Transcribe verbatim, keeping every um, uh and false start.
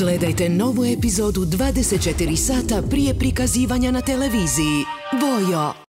Gledajte novu epizodu dvadeset četiri sata prije prikazivanja na televiziji. Vojo!